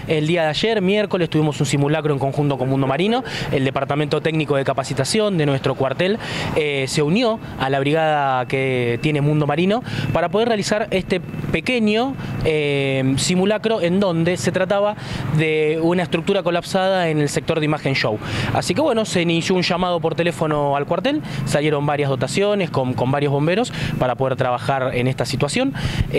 El día de ayer, miércoles, tuvimos un simulacro en conjunto con Mundo Marino. El Departamento Técnico de Capacitación de nuestro cuartel se unió a la brigada que tiene Mundo Marino para poder realizar este pequeño simulacro en donde se trataba de una estructura colapsada en el sector de imagen show. Así que bueno, se inició un llamado por teléfono al cuartel, salieron varias dotaciones con varios bomberos para poder trabajar en esta situación.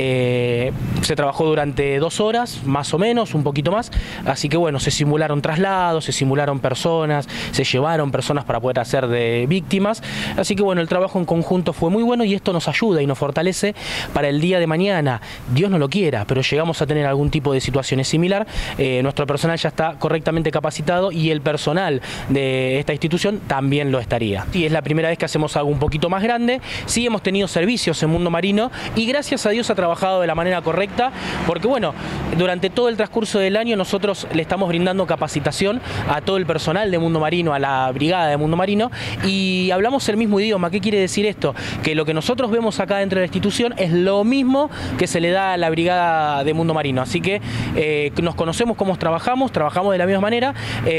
Se trabajó durante 2 horas, más o menos, un poquito más, así que bueno, se simularon traslados, se simularon personas, se llevaron personas para poder hacer de víctimas, así que bueno, el trabajo en conjunto fue muy bueno y esto nos ayuda y nos fortalece para el día de mañana. Dios no lo quiera, pero llegamos a tener algún tipo de situaciones similar, nuestro personal ya está correctamente capacitado y el personal de esta institución también lo estaría. Y es la primera vez que hacemos algo un poquito más grande. Sí hemos tenido servicios en Mundo Marino y gracias a Dios ha trabajado de la manera correcta, porque bueno, durante todo el transcurso del año nosotros le estamos brindando capacitación a todo el personal de Mundo Marino, a la brigada de Mundo Marino, y hablamos el mismo idioma. ¿Qué quiere decir esto? Que lo que nosotros vemos acá dentro de la institución es lo mismo que se le da a la brigada de Mundo Marino, así que nos conocemos cómo trabajamos de la misma manera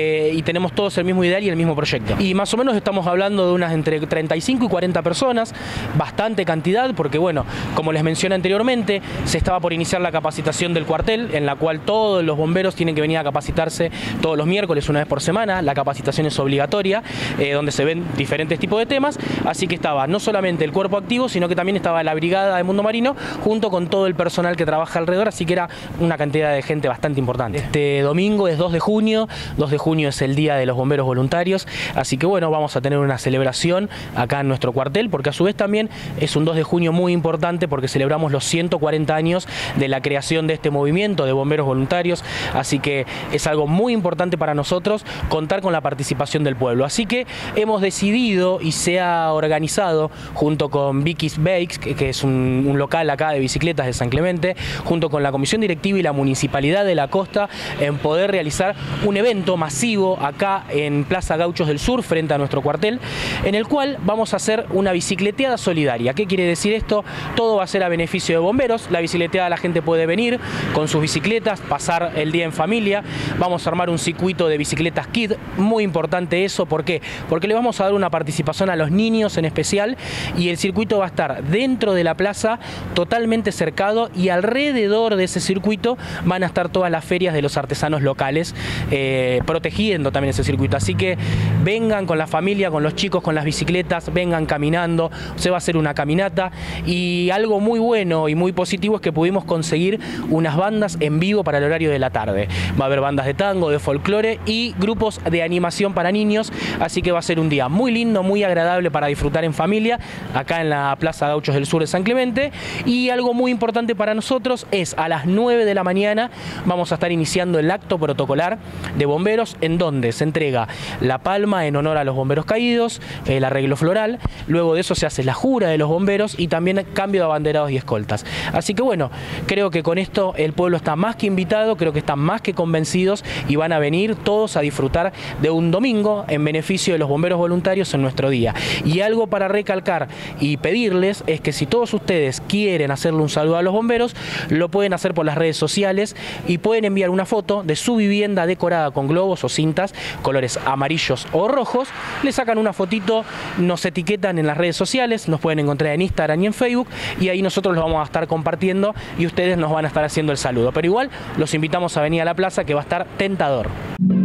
y tenemos todos el mismo ideal y el mismo proyecto. Y más o menos estamos hablando de unas entre 35 y 40 personas, bastante cantidad, porque bueno, como les mencioné anteriormente, se estaba por iniciar la capacitación del cuartel, en la cual todos los bomberos tienen que venir a capacitarse todos los miércoles, una vez por semana. La capacitación es obligatoria, donde se ven diferentes tipos de temas, así que estaba no solamente el cuerpo activo, sino que también estaba la brigada de Mundo Marino, junto con todo el personal que trabaja alrededor, así que era una cantidad de gente bastante importante. Este domingo es 2 de junio, 2 de junio es el Día de los Bomberos Voluntarios, así que bueno, vamos a tener una celebración acá en nuestro cuartel, porque a su vez también es un 2 de junio muy importante porque celebramos los 140 años de la creación de este movimiento de bomberos voluntarios, así que es algo muy importante para nosotros contar con la participación del pueblo. Así que hemos decidido y se ha organizado junto con Vicky's Bakes, que es un local acá de bicicletas de San Clemente, junto con la Comisión Directiva y la Municipalidad de la Costa, en poder realizar un evento masivo acá en Plaza Gauchos del Sur, frente a nuestro cuartel, en el cual vamos a hacer una bicicleteada solidaria. ¿Qué quiere decir esto? Todo va a ser a beneficio de bomberos. La bicicleteada, la gente puede venir con sus bicicletas, pasar el día en familia. Vamos a armar un circuito de bicicletas Kid, muy importante eso. ¿Por qué? Porque le vamos a dar una participación a los niños en especial, y el circuito va a estar dentro de la plaza, totalmente cercado, y alrededor de ese circuito van a estar todas las ferias de los artesanos locales, protegiendo también ese circuito. Así que vengan con la familia, con los chicos, con las bicicletas, vengan caminando, se va a hacer una caminata, y algo muy bueno y muy positivo es que pudimos conseguir unas bandas en vivo para el horario de la tarde. Va a haber bandas de tango, de folclore y grupos de animación para niños, así que va a ser un día muy lindo, muy agradable para disfrutar en familia, acá en la Plaza Gauchos del Sur de San Clemente. Y algo muy importante para nosotros es a las 9 de la mañana vamos a estar iniciando el acto protocolar de bomberos, en donde se entrega la palma en honor a los bomberos caídos, el arreglo floral, luego de eso se hace la jura de los bomberos y también cambio de abanderados y escoltas. Así que bueno, creo que con esto el pueblo está más que invitado, creo que están más que convencidos y van a venir todos a disfrutar de un domingo en beneficio de los bomberos voluntarios en nuestro día. Y algo para recalcar y pedirles es que si todos ustedes quieren hacerle un saludo a los bomberos, lo pueden hacer por las redes sociales y pueden enviar una foto de su vivienda decorada con globos o cintas, colores amarillos o rojos, le sacan una fotito, nos etiquetan en las redes sociales, nos pueden encontrar en Instagram y en Facebook, y ahí nosotros los vamos a estar compartiendo y ustedes nos van a estar haciendo el saludo. Pero igual los invitamos a venir a la plaza, que va a estar tentador.